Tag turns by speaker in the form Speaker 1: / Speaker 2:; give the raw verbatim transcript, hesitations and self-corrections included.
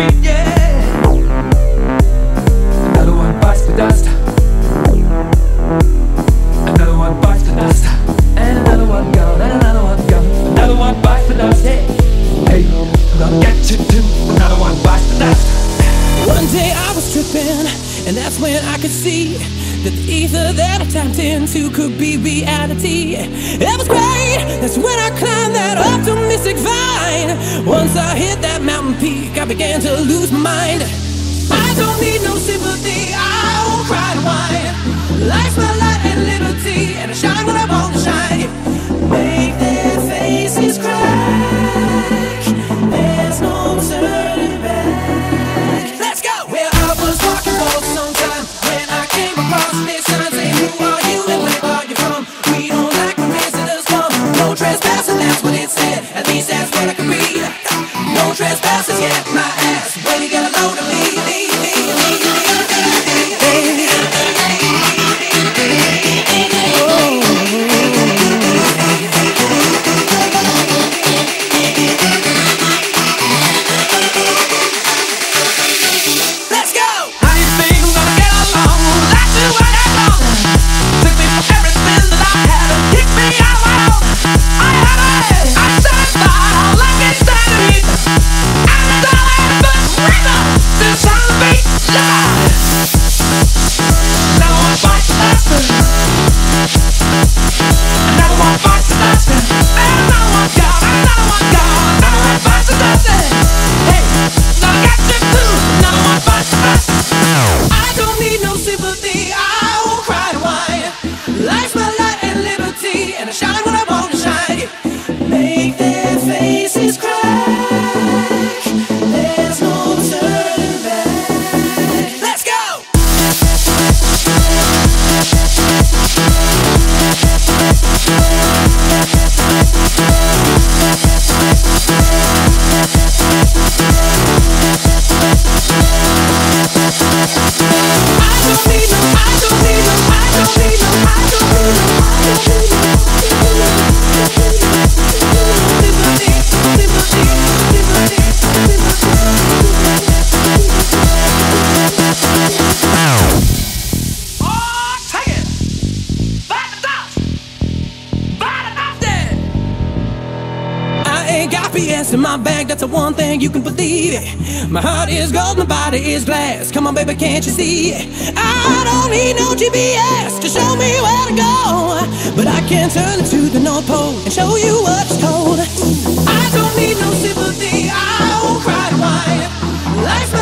Speaker 1: yeah. Another one bites the dust. Another one bites the dust. And another one gone, and another one gone. Another one bites the dust, hey. Hey, I'm gonna get you too. Another one bites the dust.
Speaker 2: One day I was tripping, and that's when I could see that the ether that I tapped into could be reality. It was great, that's when I climbed that optimistic vine. Once I hit that mountain peak, I began to lose my mind. I don't need no sympathy, I won't cry and whine. Life's my light and liberty, and I shine when I want to shine. Make their faces crack, there's no turning back. Let's go! Well, I was walking for some time when I came across this sign saying, who are you and where are you from? We don't like when visitors come. No trespassing, that's what it said. At least that's what I can read. No trespassers, yeah, my ass. When you get a load of me, me, me, me, me, me, me. In my bag, that's the one thing you can believe it. My heart is gold, my body is glass. Come on, baby, can't you see? I don't need no G P S to show me where to go, but I can turn it to the North Pole and show you what it's cold. I don't need no sympathy, I won't cry and whine. Life's